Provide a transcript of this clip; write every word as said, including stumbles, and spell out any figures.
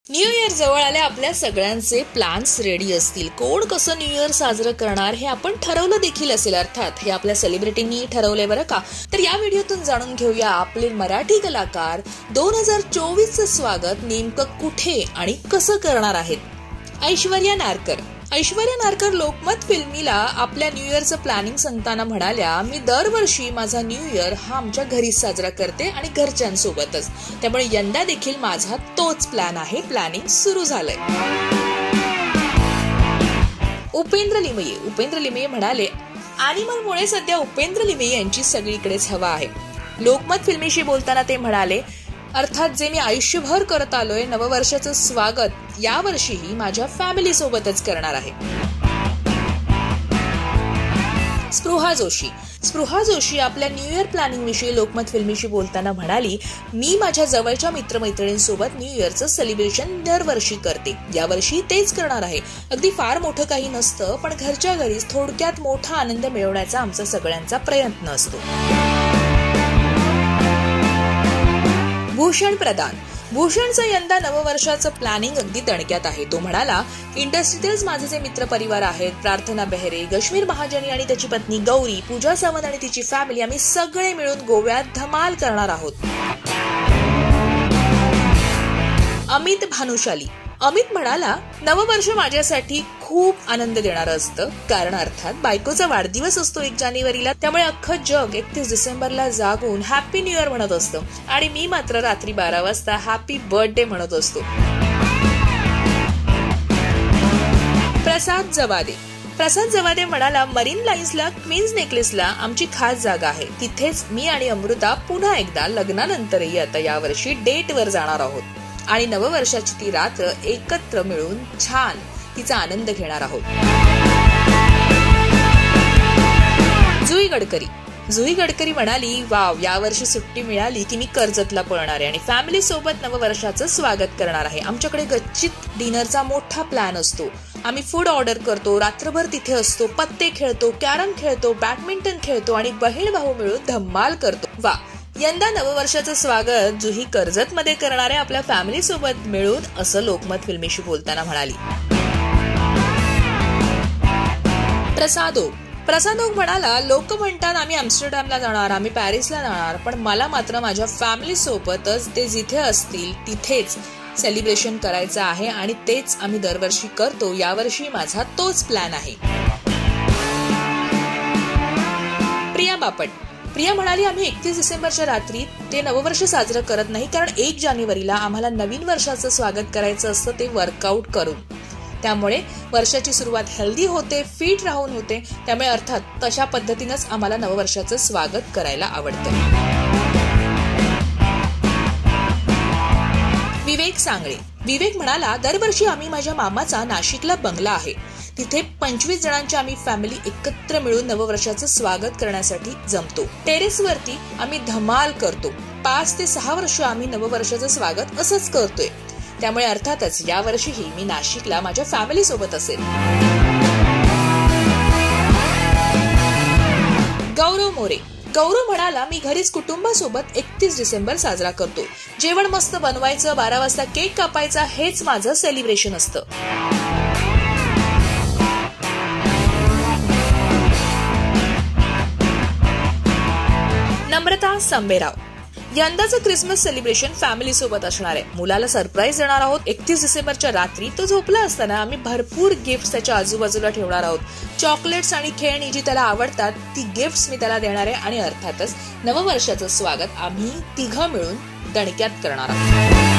New year जवळ आले, आपल्या सगळ्यांचे प्लॅन्स रेडी असतील. कोण कसं न्यू इयर साजरं करणार हे आपण ठरवलं देखील असेल. अर्थात हे आपल्या सेलिब्रिटींनी ठरवलंय बरं का. तर या व्हिडिओतून जाणून घेऊया आपले मराठी कलाकार दोन हजार चोवीस चं स्वागत नेमकं कुठे आणि कसं करणार आहेत. ऐश्वर्या नारकर ऐश्वर्या नारकर लोकमत फिल्मीला आपल्या न्यू इयरचं प्लॅनिंग सांगताना म्हणाल्या, मी दरवर्षी माझा न्यू इयर हा आमच्या घरीच साजरा करते आणि घरच्यांसोबतच. त्यामुळे यंदा देखील माझा तोच प्लॅन आहे. प्लॅनिंग सुरू झालंय. उपेंद्र लिमये उपेंद्र लिमये म्हणाले, अॅनिमलमुळे सध्या उपेंद्र लिमये यांची सगळीकडेच हवा आहे. लोकमत फिल्मीशी बोलताना ते म्हणाले, अर्थात जे मी आयुष्यभर करत आलोय, नववर्षाचं स्वागत यावर्षीही माझ्या फॅमिली सोबतच करणार आहे. स्पृहा जोशी स्पृहा जोशी आपल्या न्यू इयर प्लॅनिंग विषयी लोकमत फिल्मीशी बोलताना म्हणाली, मी माझ्या जवळच्या मित्रमैत्रिणींसोबत न्यू इयरचं सेलिब्रेशन दरवर्षी करते. यावर्षी तेच करणार आहे. अगदी फार मोठं काही नसतं, पण घरच्या घरीच थोडक्यात मोठा आनंद मिळवण्याचा आमचा सगळ्यांचा प्रयत्न असतो. भूषण प्रधान भूषणचं यंदा नववर्षाचं प्लॅनिंग अगदी तणक्यात आहे. तो म्हणाला, इंडस्ट्रीतीलच माझे जे मित्र परिवार आहेत, प्रार्थना बेहरे, कश्मीर महाजनी आणि त्याची पत्नी गौरी, पूजा सावंत आणि तिची फॅमिली, आम्ही सगळे मिळून गोव्यात धमाल करणार आहोत. अमित भानुशाली अमित म्हणाला, नववर्ष माझ्यासाठी खूप आनंद देणारं असतं. कारण अर्थात बायकोचा वाढदिवस असतो एक जानेवारीला. त्यामुळे अख्खं जग एकतीस डिसेंबरला जागून हॅपी न्यू इयर म्हणत असतं आणि मी मात्र रात्री बारा वाजता हॅपी बर्थडे म्हणत असतो. प्रसाद जवादे प्रसाद जवादे म्हणाला, मरीन लाईन्सला क्वीन्स नेकलेसला आमची खास जागा आहे. तिथेच मी आणि अमृता पुन्हा एकदा लग्नानंतरही आता यावर्षी डेटवर जाणार आहोत आणि नववर्षाची ती रात्र एकत्र मिळून छान तिचा आनंद घेणार आहोत. जुई गडकरी जुई गडकरी म्हणाली, वाव, यावर्षी सुट्टी मिळाली की मी कर्जतला पळणार आहे आणि फॅमिली सोबत नववर्षाचं स्वागत करणार आहे. आमच्याकडे गच्चीत डिनरचा मोठा प्लॅन असतो. आम्ही फूड ऑर्डर करतो, रात्रभर तिथे असतो, पत्ते खेळतो, कॅरम खेळतो, बॅडमिंटन खेळतो आणि बहीण भाऊ मिळून धम्माल करतो. वा, यंदा नववर्षाचं स्वागत जुही कर्जत मध्ये करणारे आपल्या फॅमिली सोबत मिळून, असं लोकमत फिल्मीशी बोलताना म्हणाली. प्रसादोग प्रसादोग म्हणाला, लोक म्हणतात आम्ही अम्स्टरडॅमला जाणार, आम्ही पॅरिसला जाणार, पण मला मात्र माझ्या फॅमिली सोबतच ते जिथे असतील तिथेच सेलिब्रेशन करायचं आहे आणि तेच आम्ही दरवर्षी करतो. यावर्षी माझा तोच प्लॅन आहे. प्रिया बापट प्रिया म्हणाली, आम्ही एकतीस डिसेंबरच्या रात्री ते नववर्ष साजरं करत नाही, कारण एक जानेवारीला आम्हाला नवीन वर्षाचं स्वागत करायचं असतं, ते वर्कआउट करून. त्यामुळे वर्षाची सुरुवात हेल्दी होते, फिट राहून होते. त्यामुळे अर्थात तशा पद्धतीनंच आम्हाला नववर्षाचं स्वागत करायला आवडतं. विवेक सांगळे विवेक म्हणाला, दरवर्षी आम्ही माझ्या मामाचा नाशिकला बंगला आहे, तिथे पंचवीस जणांची आम्ही फॅमिली एकत्र मिळून नववर्षाचं स्वागत करण्यासाठी जमतो. टेरेसवरती आम्ही धमाल करतो. पाच ते सहा वर्ष आम्ही नववर्षाचं स्वागत असंच करतोय. त्यामुळे अर्थातच यावर्षीही मी नाशिकला माझ्या फॅमिली सोबत असेल. गौरव मोरे गौरव म्हणाला, मी घरीच कुटुंबासोबत एकतीस डिसेंबर साजरा करतो. जेवण मस्त बनवायचं, बारा वाजता केक कापायचा, हेच माझं सेलिब्रेशन असतं. नम्रता संबेराव यंदाचं क्रिसमस सेलिब्रेशन फॅमिली सोबत असणार आहे. मुलाला सरप्राईज देणार आहोत. एकतीस डिसेंबरच्या रात्री तो झोपला असताना आम्ही भरपूर गिफ्ट त्याच्या आजूबाजूला ठेवणार आहोत. चॉकलेट्स आणि खेळणी जी त्याला आवडतात ती गिफ्ट्स मी त्याला देणार आहे आणि अर्थातच नववर्षाचं स्वागत आम्ही तिघं मिळून दणक्यात करणार आहोत.